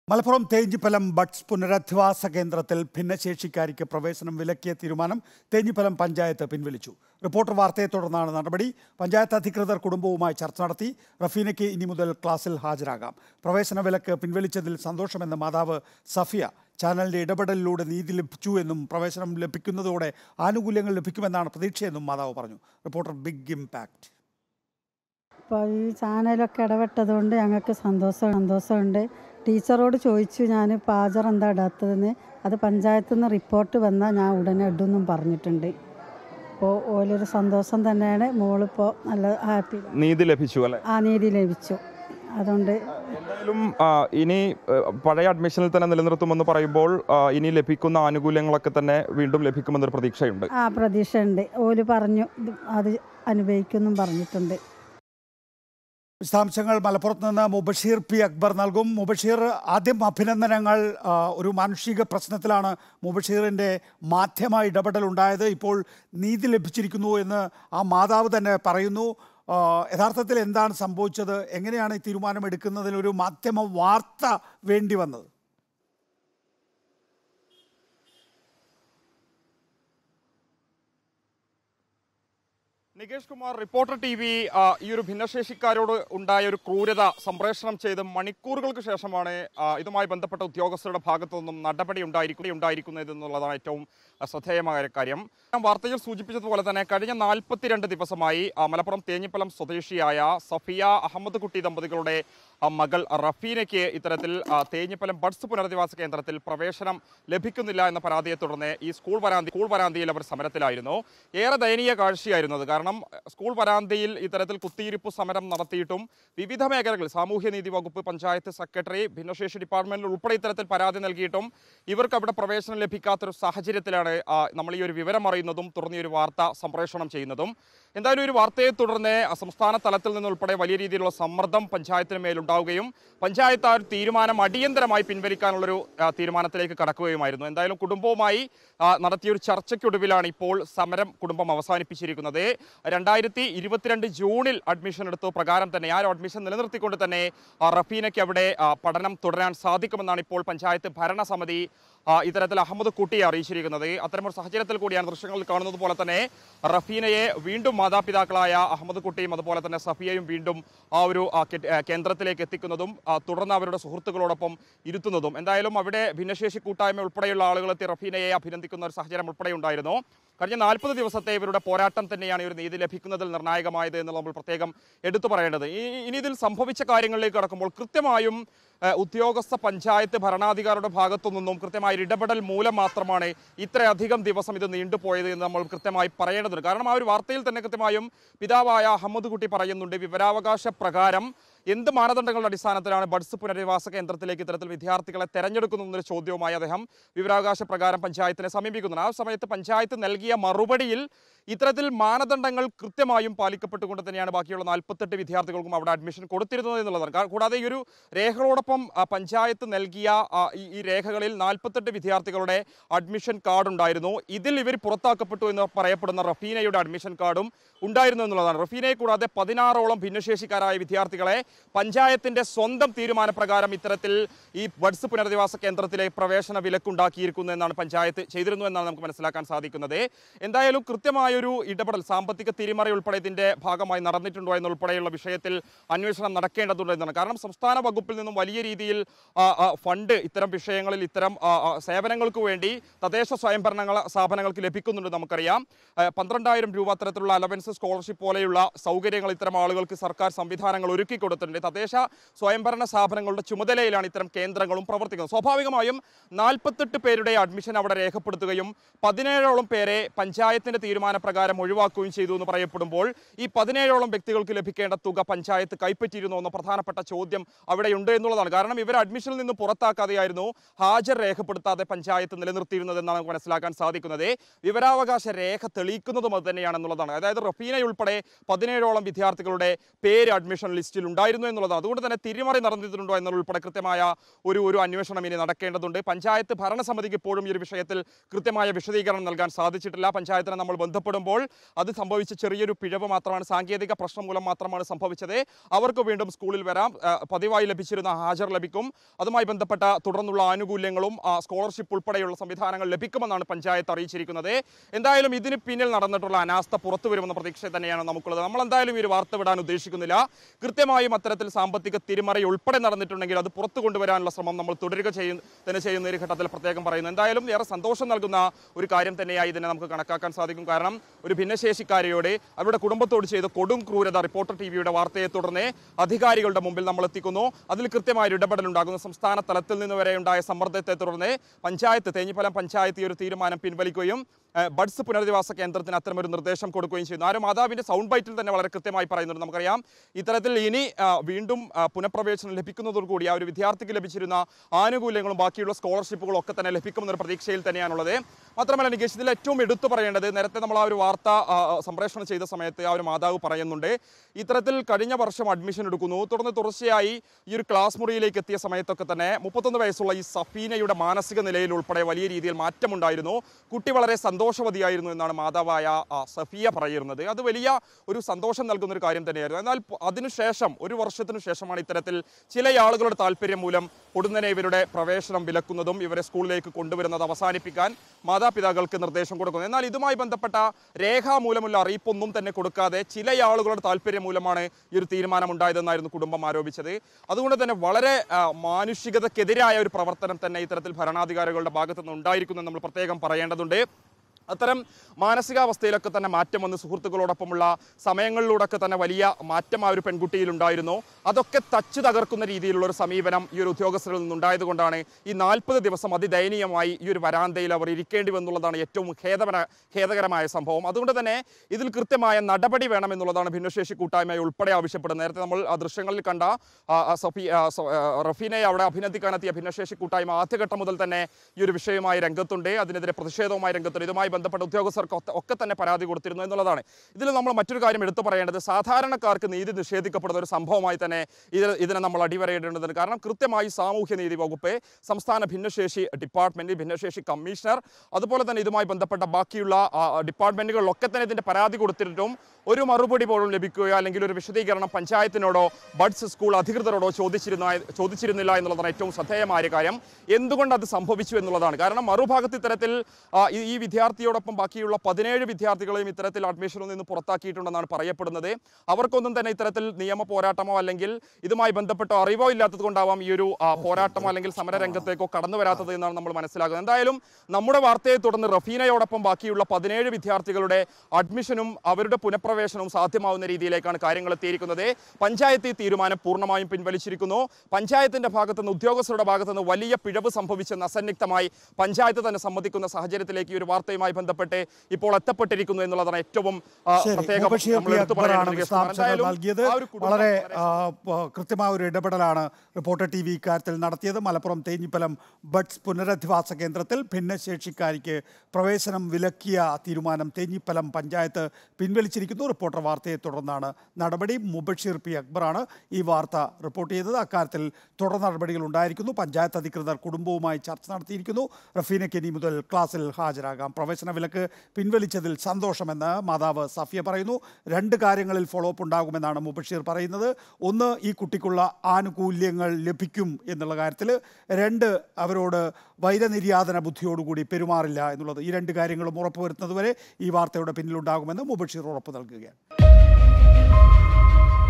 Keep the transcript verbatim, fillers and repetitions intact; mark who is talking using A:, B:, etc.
A: malappuram Thenhipalam buds പുനരധിവാസ കേന്ദ്രത്തിൽ ഭിന്നശേഷിക്കാരിക്ക് പ്രവേശനം വിലക്കിയ തീരുമാനം Thenhipalam പഞ്ചായത്ത് പിൻവലിച്ചു. റിപ്പോർട്ടർ വാർത്തയെ തുടർന്നാണ് നടപടി. പഞ്ചായത്ത് അധികൃതർ കുടുംബവുമായി ചർച്ച നടത്തി. റഫീനയ്ക്ക് ഇനി മുതൽ ക്ലാസ്സിൽ ഹാജരാകാം. പ്രവേശന വിലക്ക് പിൻവലിച്ചതിൽ സന്തോഷമെന്ന് മാതാവ് സഫിയ ചാനലിന്റെ ഇടപെടലിലൂടെ നീതി ലഭിച്ചു എന്നും പ്രവേശനം ലഭിക്കുന്നതോടെ ആനുകൂല്യങ്ങൾ ലഭിക്കുമെന്നാണ് പ്രതീക്ഷയെന്നും മാതാവ് പറഞ്ഞു. Reporter big impact.
B: ഇപ്പോൾ ഈ ചാനലൊക്കെ ഇടപെട്ടതുകൊണ്ട് ഞങ്ങൾക്ക് സന്തോഷം സന്തോഷമുണ്ട്. ടീച്ചറോട് ചോദിച്ചു ഞാൻ പാചകം എന്താ ഇടാത്തതെന്ന്. അത് പഞ്ചായത്തിൽ നിന്ന് റിപ്പോർട്ട് വന്നാൽ ഞാൻ ഉടനെ ഇടുമെന്നും പറഞ്ഞിട്ടുണ്ട്. അപ്പോൾ ഓലൊരു സന്തോഷം തന്നെയാണ്. മോളിപ്പോൾ നല്ല ഹാപ്പി.
C: നീതി ലഭിച്ചു അല്ലേ?
B: ആ നീതി ലഭിച്ചു. അതുകൊണ്ട്
C: എന്തായാലും ഇനി പഴയ അഡ്മിഷനിൽ തന്നെ നിലനിർത്തുമെന്ന് പറയുമ്പോൾ ഇനി ലഭിക്കുന്ന ആനുകൂല്യങ്ങളൊക്കെ തന്നെ വീണ്ടും ലഭിക്കുമെന്നൊരു പ്രതീക്ഷയുണ്ട്.
B: ആ പ്രതീക്ഷയുണ്ട്. ഓല് പറഞ്ഞു അത് അനുഭവിക്കുമെന്നും പറഞ്ഞിട്ടുണ്ട്.
A: വിശദാംശങ്ങൾ മലപ്പുറത്ത് നിന്ന് മുബഷീർ പി അക്ബർ നൽകും. മുബഷീർ, ആദ്യം അഭിനന്ദനങ്ങൾ. ഒരു മാനുഷിക പ്രശ്നത്തിലാണ് മുബഷീറിൻ്റെ മാധ്യമ ഇടപെടൽ ഉണ്ടായത്. ഇപ്പോൾ നീതി ലഭിച്ചിരിക്കുന്നു എന്ന് ആ മാതാവ് തന്നെ പറയുന്നു. യഥാർത്ഥത്തിൽ എന്താണ് സംഭവിച്ചത്? എങ്ങനെയാണ് ഈ തീരുമാനമെടുക്കുന്നതിനൊരു മാധ്യമ വാർത്ത വേണ്ടി വന്നത്?
C: Nikesh Kumar, reporter T V ഈ ഒരു ഭിന്നശേഷിക്കാരോട് ഉണ്ടായ ഒരു ക്രൂരത സംപ്രേഷണം ചെയ്ത് മണിക്കൂറുകൾക്ക് ശേഷമാണ് ഇതുമായി ബന്ധപ്പെട്ട ഉദ്യോഗസ്ഥരുടെ ഭാഗത്തു നിന്നും നടപടി ഉണ്ടായിരിക്കുക ഉണ്ടായിരിക്കുന്നത് എന്നുള്ളതാണ് ഏറ്റവും ശ്രദ്ധേയമായ കാര്യം. വാർത്തയിൽ സൂചിപ്പിച്ചതുപോലെ തന്നെ കഴിഞ്ഞ നാൽപ്പത്തിരണ്ട് ദിവസമായി മലപ്പുറം തേഞ്ഞിപ്പലം സ്വദേശിയായ സഫിയ അഹമ്മദ് കുട്ടി ദമ്പതികളുടെ മകൾ റഫീനയ്ക്ക് ഇത്തരത്തിൽ തേഞ്ഞിപ്പലം ബഡ്സ് പുനരധിവാസ കേന്ദ്രത്തിൽ പ്രവേശനം ലഭിക്കുന്നില്ല എന്ന പരാതിയെ തുടർന്ന് ഈ സ്കൂൾ വരാന്തി സ്കൂൾ വരാന്തിയിൽ അവർ സമരത്തിലായിരുന്നു. ഏറെ ദയനീയ കാഴ്ചയായിരുന്നത്. കാരണം സ്കൂൾ വരാന്തിയിൽ ഇത്തരത്തിൽ കുത്തിയിരിപ്പ് സമരം നടത്തിയിട്ടും വിവിധ മേഖലകളിൽ സാമൂഹ്യനീതി വകുപ്പ്, പഞ്ചായത്ത് സെക്രട്ടറി, ഭിന്നശേഷി ഡിപ്പാർട്ട്മെന്റിൽ ഉൾപ്പെടെ ഇത്തരത്തിൽ പരാതി നൽകിയിട്ടും ഇവർക്ക് അവിടെ പ്രവേശനം ലഭിക്കാത്തൊരു സാഹചര്യത്തിലാണ് നമ്മൾ ഈ ഒരു വിവരം അറിയുന്നതും തുടർന്ന് ഈ ഒരു വാർത്ത സംപ്രേഷണം ചെയ്യുന്നതും. എന്തായാലും ഒരു വാർത്തയെ തുടർന്ന് സംസ്ഥാന തലത്തിൽ നിന്നുൾപ്പെടെ വലിയ രീതിയിലുള്ള സമ്മർദ്ദം പഞ്ചായത്തിന് മേലുണ്ടാവുകയും പഞ്ചായത്ത് ആ ഒരു തീരുമാനം അടിയന്തരമായി പിൻവലിക്കാനുള്ളൊരു തീരുമാനത്തിലേക്ക് കടക്കുകയുമായിരുന്നു. എന്തായാലും കുടുംബവുമായി നടത്തിയൊരു ചർച്ചയ്ക്കൊടുവിലാണ് ഇപ്പോൾ സമരം കുടുംബം അവസാനിപ്പിച്ചിരിക്കുന്നത്. രണ്ടായിരത്തി ഇരുപത്തിരണ്ട് ജൂണിൽ അഡ്മിഷൻ എടുത്ത പ്രകാരം തന്നെ ആ ഒരു അഡ്മിഷൻ നിലനിർത്തിക്കൊണ്ട് തന്നെ റഫീനയ്ക്ക് അവിടെ പഠനം തുടരാൻ സാധിക്കുമെന്നാണ് ഇപ്പോൾ പഞ്ചായത്ത് ഭരണസമിതി ഇത്തരത്തിൽ അഹമ്മദ് കുട്ടിയെ അറിയിച്ചിരിക്കുന്നത്. അത്തരമൊരു സാഹചര്യത്തിൽ കൂടിയാണ് ദൃശ്യങ്ങളിൽ കാണുന്നത് പോലെ തന്നെ റഫീനയെ വീണ്ടും മാതാപിതാക്കളായ അഹമ്മദ് കുട്ടിയും അതുപോലെ തന്നെ സഫിയയും വീണ്ടും ആ ഒരു കേന്ദ്രത്തിലേക്ക് എത്തിക്കുന്നതും തുടർന്ന് അവരുടെ സുഹൃത്തുക്കളോടൊപ്പം ഇരുത്തുന്നതും. എന്തായാലും അവിടെ ഭിന്നശേഷി കൂട്ടായ്മ ഉൾപ്പെടെയുള്ള ആളുകൾ എത്തി റഫീനയെ അഭിനന്ദിക്കുന്ന ഒരു സാഹചര്യം ഉൾപ്പെടെ ഉണ്ടായിരുന്നു. കഴിഞ്ഞ നാൽപ്പത് ദിവസത്തെ ഇവരുടെ പോരാട്ടം തന്നെയാണ് ഈ ഒരു നീതി ലഭിക്കുന്നതിൽ നിർണായകമായത് എന്ന് നമ്മൾ പ്രത്യേകം എടുത്തു പറയേണ്ടത്. ഇനി ഇതിൽ സംഭവിച്ച കാര്യങ്ങളിലേക്ക് കടക്കുമ്പോൾ കൃത്യമായും ഉദ്യോഗസ്ഥ പഞ്ചായത്ത് ഭരണാധികാരിയുടെ ഭാഗത്തു നിന്നും കൃത്യമായ ഇടപെടൽ മൂലം മാത്രമാണ് ഇത്രയധികം ദിവസം ഇത് നീണ്ടുപോയത് എന്ന് നമ്മൾ കൃത്യമായി പറയേണ്ടതുണ്ട്. കാരണം ആ ഒരു വാർത്തയിൽ തന്നെ കൃത്യമായും പിതാവായ അഹമ്മദ് കുട്ടി പറയുന്നുണ്ട്, വിവരാവകാശ പ്രകാരം എന്ത് മാനദണ്ഡങ്ങളുടെ അടിസ്ഥാനത്തിലാണ് ബഡ്സ് പുനരധിവാസ കേന്ദ്രത്തിലേക്ക് ഇത്തരത്തിൽ വിദ്യാർത്ഥികളെ തെരഞ്ഞെടുക്കുന്നതെന്നൊരു ചോദ്യവുമായി അദ്ദേഹം വിവരാവകാശ പ്രകാരം പഞ്ചായത്തിനെ സമീപിക്കുന്നുണ്ട്. ആ സമയത്ത് പഞ്ചായത്ത് നൽകിയ മറുപടിയിൽ ഇത്തരത്തിൽ മാനദണ്ഡങ്ങൾ കൃത്യമായും പാലിക്കപ്പെട്ടുകൊണ്ട് തന്നെയാണ് ബാക്കിയുള്ള നാൽപ്പത്തെട്ട് വിദ്യാർത്ഥികൾക്കും അവിടെ അഡ്മിഷൻ കൊടുത്തിരുന്നത് എന്നുള്ളതാണ്. കൂടാതെ ഈ ഒരു രേഖകളോടൊപ്പം പഞ്ചായത്ത് നൽകിയ ഈ രേഖകളിൽ നാൽപ്പത്തെട്ട് വിദ്യാർത്ഥികളുടെ അഡ്മിഷൻ കാർഡ് ഉണ്ടായിരുന്നു. ഇതിൽ ഇവർ പുറത്താക്കപ്പെട്ടു എന്ന് പറയപ്പെടുന്ന റഫീനയുടെ അഡ്മിഷൻ കാർഡും ഉണ്ടായിരുന്നു എന്നുള്ളതാണ്. റഫീനയെ കൂടാതെ പതിനാറോളം ഭിന്നശേഷിക്കാരായ വിദ്യാർത്ഥികളെ പഞ്ചായത്തിന്റെ സ്വന്തം തീരുമാനപ്രകാരം ഇത്തരത്തിൽ ഈ ബഡ്സ് പുനരധിവാസ കേന്ദ്രത്തിലെ പ്രവേശന വിലക്കുണ്ടാക്കിയിരിക്കുന്നു എന്നാണ് പഞ്ചായത്ത് ചെയ്തിരുന്നു എന്നാണ് നമുക്ക് മനസ്സിലാക്കാൻ സാധിക്കുന്നത്. എന്തായാലും കൃത്യമായൊരു ഇടപെടൽ, സാമ്പത്തിക തിരിമറി ഉൾപ്പെടെ ഇതിന്റെ ഭാഗമായി നടന്നിട്ടുണ്ടോ എന്നുൾപ്പെടെയുള്ള വിഷയത്തിൽ അന്വേഷണം നടക്കേണ്ടതുണ്ട് എന്നാണ്. കാരണം സംസ്ഥാന വകുപ്പിൽ നിന്നും വലിയ രീതിയിൽ ഫണ്ട് ഇത്തരം വിഷയങ്ങളിൽ ഇത്തരം സേവനങ്ങൾക്ക് വേണ്ടി തദ്ദേശ സ്വയംഭരണ സ്ഥാപനങ്ങൾക്ക് ലഭിക്കുന്നുണ്ട് നമുക്കറിയാം. പന്ത്രണ്ടായിരം രൂപ അത്തരത്തിലുള്ള അലവൻസ്, സ്കോളർഷിപ്പ് പോലെയുള്ള സൗകര്യങ്ങൾ ഇത്തരം ആളുകൾക്ക് സർക്കാർ സംവിധാനങ്ങൾ ഒരുക്കി കൊടുത്തിട്ടുണ്ട്. തദ്ദേശ സ്വയംഭരണ സ്ഥാപനങ്ങളുടെ ചുമതലയിലാണ് ഇത്തരം കേന്ദ്രങ്ങളും പ്രവർത്തിക്കുന്നത്. സ്വാഭാവികമായും നാൽപ്പത്തെട്ട് പേരുടെ അഡ്മിഷൻ അവിടെ രേഖപ്പെടുത്തുകയും പതിനേഴോളം പേരെ പഞ്ചായത്തിന്റെ തീരുമാനപ്രകാരം ഒഴിവാക്കുകയും ചെയ്തു എന്ന് പറയപ്പെടുമ്പോൾ ഈ പതിനേഴോളം വ്യക്തികൾക്ക് ലഭിക്കേണ്ട തുക പഞ്ചായത്ത് കൈപ്പറ്റിയിരുന്നു എന്ന പ്രധാനപ്പെട്ട ചോദ്യം അവിടെയുണ്ട് എന്നുള്ളതാണ്. കാരണം ഇവർ അഡ്മിഷനിൽ നിന്ന് പുറത്താക്കാതെയായിരുന്നു ഹാജർ രേഖപ്പെടുത്താതെ പഞ്ചായത്ത് നിലനിർത്തിയിരുന്നത് എന്നാണ് നമുക്ക് മനസ്സിലാക്കാൻ സാധിക്കുന്നത്. വിവരാവകാശ രേഖ തെളിയിക്കുന്നതും അത് തന്നെയാണെന്നുള്ളതാണ്. അതായത് റഫീനയുൾപ്പെടെ പതിനേഴോളം വിദ്യാർത്ഥികളുടെ പേര് അഡ്മിഷൻ ലിസ്റ്റിൽ ഉണ്ടായി ഉണ്ടായിരുന്നു എന്നുള്ളതാണ്. അതുകൊണ്ട് തന്നെ തിരിമറി നടന്നിട്ടുണ്ടോ എന്നുൾപ്പെടെ കൃത്യമായ ഒരു ഒരു അന്വേഷണം ഇനി നടക്കേണ്ടതുണ്ട്. പഞ്ചായത്ത് ഭരണസമിതിക്ക് ഇപ്പോഴും ഈ ഒരു വിഷയത്തിൽ കൃത്യമായ വിശദീകരണം നൽകാൻ സാധിച്ചിട്ടില്ല. പഞ്ചായത്തിനെ നമ്മൾ ബന്ധപ്പെടുമ്പോൾ അത് സംഭവിച്ച ചെറിയൊരു പിഴവ് മാത്രമാണ്, സാങ്കേതിക പ്രശ്നം മൂലം മാത്രമാണ് സംഭവിച്ചത്. അവർക്ക് വീണ്ടും സ്കൂളിൽ വരാം, പതിവായി ലഭിച്ചിരുന്ന ഹാജർ ലഭിക്കും, അതുമായി ബന്ധപ്പെട്ട തുടർന്നുള്ള ആനുകൂല്യങ്ങളും സ്കോളർഷിപ്പ് ഉൾപ്പെടെയുള്ള സംവിധാനങ്ങൾ ലഭിക്കുമെന്നാണ് പഞ്ചായത്ത് അറിയിച്ചിരിക്കുന്നത്. എന്തായാലും ഇതിന് പിന്നിൽ നടന്നിട്ടുള്ള അനാസ്ഥ പുറത്തു വരുമെന്ന പ്രതീക്ഷ തന്നെയാണ് നമുക്കുള്ളത്. നമ്മൾ എന്തായാലും ഈ ഒരു വാർത്ത വിടാൻ ഉദ്ദേശിക്കുന്നില്ല. കൃത്യമായും അത്തരത്തിൽ സാമ്പത്തിക തിരിമറി ഉൾപ്പെടെ നടന്നിട്ടുണ്ടെങ്കിൽ അത് പുറത്തു കൊണ്ടുവരാനുള്ള ശ്രമം നമ്മൾ തുടരുക ചെയ്യും തന്നെ ചെയ്യുന്ന ഒരു ഘട്ടത്തിൽ പ്രത്യേകം പറയുന്നു. എന്തായാലും ഏറെ സന്തോഷം നൽകുന്ന ഒരു കാര്യം തന്നെയായി ഇതിനെ നമുക്ക് കണക്കാക്കാൻ സാധിക്കും. കാരണം ഒരു ഭിന്നശേഷിക്കാരിയോട് അവരുടെ കുടുംബത്തോട് ചെയ്ത കൊടും ക്രൂരത റിപ്പോർട്ടർ ടി വിയുടെ വാർത്തയെ തുടർന്ന് അധികാരികളുടെ മുമ്പിൽ നമ്മൾ എത്തിക്കുന്നു. അതിൽ കൃത്യമായ ഒരു ഇടപെടൽ ഉണ്ടാകുന്നു. സംസ്ഥാന തലത്തിൽ നിന്ന് വരെ ഉണ്ടായ സമ്മർദ്ദത്തെ തുടർന്ന് പഞ്ചായത്ത് തേഞ്ഞിപ്പലം പഞ്ചായത്ത് ഈ ഒരു തീരുമാനം പിൻവലിക്കുകയും ബഡ്സ് പുനരധിവാസ കേന്ദ്രത്തിന് അത്തരമൊരു നിർദ്ദേശം കൊടുക്കുകയും ചെയ്യുന്നു. ആ ഒരു മാതാവിൻ്റെ സൗണ്ട് ബൈറ്റിൽ തന്നെ വളരെ കൃത്യമായി പറയുന്നുണ്ട്. നമുക്കറിയാം ഇത്തരത്തിൽ ഇനി വീണ്ടും പുനഃപ്രവേശനം ലഭിക്കുന്നതോടുകൂടി ആ ഒരു വിദ്യാർത്ഥിക്ക് ലഭിച്ചിരുന്ന ആനുകൂല്യങ്ങളും ബാക്കിയുള്ള സ്കോളർഷിപ്പുകളും ഒക്കെ തന്നെ ലഭിക്കുമെന്നൊരു പ്രതീക്ഷയിൽ തന്നെയാണുള്ളത്. മാത്രമല്ല നികേഷ്, ഇതിൽ ഏറ്റവും എടുത്തു പറയേണ്ടത്, നേരത്തെ നമ്മൾ ആ ഒരു വാർത്ത സംപ്രേഷണം ചെയ്ത സമയത്ത് ആ ഒരു മാതാവ് പറയുന്നുണ്ട്, ഇത്തരത്തിൽ കഴിഞ്ഞ വർഷം അഡ്മിഷൻ എടുക്കുന്നു, തുടർന്ന് തുടർച്ചയായി ഈ ഒരു ക്ലാസ് മുറിയിലേക്ക് എത്തിയ സമയത്തൊക്കെ തന്നെ മുപ്പത്തൊന്ന് വയസ്സുള്ള ഈ സഫീനയുടെ മാനസിക നിലയിൽ ഉൾപ്പെടെ വലിയ രീതിയിൽ മാറ്റമുണ്ടായിരുന്നു. കുട്ടി വളരെ സന്തോഷവതിയായിരുന്നു എന്നാണ് മാതാവായ സഫിയ പറയുന്നത്. അത് വലിയ ഒരു സന്തോഷം നൽകുന്ന ഒരു കാര്യം തന്നെയായിരുന്നു. എന്നാൽ അതിനുശേഷം ഒരു വർഷത്തിനു ശേഷമാണ് ഇത്തരത്തിൽ ചില ആളുകളുടെ താല്പര്യം മൂലം ഉടനെ ഇവരുടെ പ്രവേശനം വിലക്കുന്നതും ഇവരെ സ്കൂളിലേക്ക് കൊണ്ടുവരുന്നത് അവസാനിപ്പിക്കാൻ മാതാപിതാക്കൾക്ക് നിർദ്ദേശം കൊടുക്കുന്നത്. എന്നാൽ ഇതുമായി ബന്ധപ്പെട്ട രേഖാമൂലമുള്ള അറിയിപ്പൊന്നും തന്നെ കൊടുക്കാതെ ചില ആളുകളുടെ താല്പര്യം മൂലമാണ് ഈ ഒരു തീരുമാനം ഉണ്ടായതെന്നായിരുന്നു കുടുംബം ആരോപിച്ചത്. അതുകൊണ്ട് തന്നെ വളരെ മാനുഷികതക്കെതിരായ ഒരു പ്രവർത്തനം തന്നെ ഇത്തരത്തിൽ ഭരണാധികാരികളുടെ ഭാഗത്തു നിന്ന് ഉണ്ടായിരിക്കുമെന്ന് നമ്മൾ പ്രത്യേകം പറയേണ്ടതുണ്ട്. അത്തരം മാനസികാവസ്ഥയിലൊക്കെ തന്നെ മാറ്റം വന്ന് സുഹൃത്തുക്കളോടൊപ്പമുള്ള സമയങ്ങളിലൂടെയൊക്കെ തന്നെ വലിയ മാറ്റം ആ ഒരു പെൺകുട്ടിയിലുണ്ടായിരുന്നു. അതൊക്കെ തച്ചു തകർക്കുന്ന രീതിയിലുള്ള ഒരു സമീപനം ഈ ഒരു ഉദ്യോഗസ്ഥരിൽ നിന്നുണ്ടായതുകൊണ്ടാണ് ഈ നാൽപ്പത് ദിവസം അതിദയനീയമായി ഈ ഒരു വരാന്തയിൽ അവർ ഇരിക്കേണ്ടി വന്നുള്ളതാണ് ഏറ്റവും ഖേദപര ഖേദകരമായ സംഭവം. അതുകൊണ്ട് തന്നെ ഇതിൽ കൃത്യമായ നടപടി വേണമെന്നുള്ളതാണ് ഭിന്നശേഷി കൂട്ടായ്മ ഉൾപ്പെടെ ആവശ്യപ്പെടുന്നത്. നേരത്തെ നമ്മൾ ആ ദൃശ്യങ്ങളിൽ കണ്ട സഫി റഫീനെ അവിടെ അഭിനന്ദിക്കാനെത്തിയ ഭിന്നശേഷി കൂട്ടായ്മ ആദ്യഘട്ടം മുതൽ തന്നെ ഈ ഒരു വിഷയവുമായി രംഗത്തുണ്ട്, അതിനെതിരെ പ്രതിഷേധവുമായി രംഗത്തുണ്ട്. ഇതുമായി ബന്ധപ്പെട്ട ഉദ്യോഗസ്ഥർക്ക് ഒക്കെ തന്നെ പരാതി കൊടുത്തിരുന്നു എന്നുള്ളതാണ്. ഇതിൽ നമ്മൾ മറ്റൊരു കാര്യം എടുത്തു പറയേണ്ടത്, സാധാരണക്കാർക്ക് നീതി നിഷേധിക്കപ്പെടുന്ന ഒരു സംഭവമായി തന്നെ ഇത് ഇതിനെ നമ്മൾ അടിവരയിടേണ്ടതുണ്ട്. കാരണം കൃത്യമായി സാമൂഹ്യനീതി വകുപ്പ്, സംസ്ഥാന ഭിന്നശേഷി ഡിപ്പാർട്ട്മെന്റ്, ഭിന്നശേഷി കമ്മീഷണർ, അതുപോലെ തന്നെ ഇതുമായി ബന്ധപ്പെട്ട ബാക്കിയുള്ള ഡിപ്പാർട്ട്മെന്റുകളിലൊക്കെ തന്നെ ഇതിന്റെ പരാതി കൊടുത്തിട്ടും ഒരു മറുപടി പോലും ലഭിക്കുകയോ അല്ലെങ്കിൽ ഒരു വിശദീകരണം പഞ്ചായത്തിനോടോ ബഡ്സ് സ്കൂൾ അധികൃതരോടോ ചോദിച്ചിരുന്ന ചോദിച്ചിരുന്നില്ല എന്നുള്ളതാണ് ഏറ്റവും ശ്രദ്ധേയമായ കാര്യം. എന്തുകൊണ്ട് അത് സംഭവിച്ചു എന്നുള്ളതാണ്. കാരണം മറുഭാഗത്ത് ഇത്തരത്തിൽ ഈ വിദ്യാർത്ഥിയോടൊപ്പം ബാക്കിയുള്ള പതിനേഴ് വിദ്യാർത്ഥികളെയും ഇത്തരത്തിൽ അഡ്മിഷനിൽ നിന്ന് പുറത്താക്കിയിട്ടുണ്ടെന്നാണ് പറയപ്പെടുന്നത്. അവർക്കൊന്നും തന്നെ ഇത്തരത്തിൽ നിയമ പോരാട്ടമോ അല്ലെങ്കിൽ ഇതുമായി ബന്ധപ്പെട്ടോ അറിവോ ഇല്ലാത്തത് കൊണ്ടാവാം ഈ ഒരു പോരാട്ടമോ അല്ലെങ്കിൽ സമരരംഗത്തേക്കോ കടന്നു വരാത്തത് എന്നാണ് നമ്മൾ മനസ്സിലാക്കുന്നത്. എന്തായാലും നമ്മുടെ വാർത്തയെ തുടർന്ന് റഫീനയോടൊപ്പം ബാക്കിയുള്ള പതിനേഴ് വിദ്യാർത്ഥികളുടെ അഡ്മിഷനും അവരുടെ പുനഃപ്രവേശനവും സാധ്യമാവുന്ന രീതിയിലേക്കാണ് കാര്യങ്ങൾ എത്തിയിരിക്കുന്നത്. പഞ്ചായത്ത് ഈ തീരുമാനം പൂർണ്ണമായും പിൻവലിച്ചിരിക്കുന്നു. പഞ്ചായത്തിന്റെ ഭാഗത്തുനിന്ന് ഉദ്യോഗസ്ഥരുടെ ഭാഗത്തുനിന്ന് വലിയ പിഴവ് സംഭവിച്ചെന്ന് അസന്നിഗ്ധമായി പഞ്ചായത്ത് തന്നെ സമ്മതിക്കുന്ന സാഹചര്യത്തിലേക്ക് ഈ ഒരു വാർത്തയുമായി ബന്ധപ്പെട്ട് ഇപ്പോൾ എത്തപ്പെട്ടിരിക്കുന്നു എന്നുള്ളതാണ് ഏറ്റവും പ്രത്യേകം
A: നൽകിയത്. വളരെ കൃത്യമായ ഒരു ഇടപെടലാണ് റിപ്പോർട്ടർ ടി വി ഇക്കാര്യത്തിൽ നടത്തിയത്. മലപ്പുറം തേഞ്ഞിപ്പലം ബഡ്സ് പുനരധിവാസ കേന്ദ്രത്തിൽ ഭിന്നശേഷിക്കാരിക്ക് പ്രവേശനം വിലക്കിയ തീരുമാനം തേഞ്ഞിപ്പലം പഞ്ചായത്ത് പിൻവലിച്ചിരിക്കുന്നു. റിപ്പോർട്ടർ വാർത്തയെ തുടർന്നാണ് നടപടി. മുബഷീർ പി അക്ബറാണ് ഈ വാർത്ത റിപ്പോർട്ട് ചെയ്തത്. അക്കാര്യത്തിൽ തുടർ നടപടികൾ ഉണ്ടായിരിക്കുന്നു. പഞ്ചായത്ത് അധികൃതർ കുടുംബവുമായി ചർച്ച നടത്തിയിരിക്കുന്നു. റഫീനയ്ക്ക് ഇനി മുതൽ ക്ലാസ്സിൽ ഹാജരാകാം. പ്രവേശന വിലക്ക് പിൻവലിച്ചതിൽ സന്തോഷമെന്ന് മാതാവ് സഫിയ പറയുന്നു. രണ്ട് കാര്യങ്ങളിൽ ഫോളോ അപ്പ് ഉണ്ടാകുമെന്നാണ് മുബഷീർ പറയുന്നത്. ഒന്ന്, ഈ കുട്ടിക്കുള്ള ആനുകൂല്യങ്ങൾ ലഭിക്കും എന്നുള്ള കാര്യത്തിൽ. രണ്ട്, അവരോട് വൈരനിര്യാതന ബുദ്ധിയോടുകൂടി പെരുമാറില്ല എന്നുള്ളത്. ഈ രണ്ട് കാര്യങ്ങളും ഉറപ്പുവരുത്തുന്നതുവരെ ഈ വാർത്തയുടെ പിന്നിലുണ്ടാകുമെന്ന് മുബഷീർ ഉറപ്പ് നൽകുകയാണ്.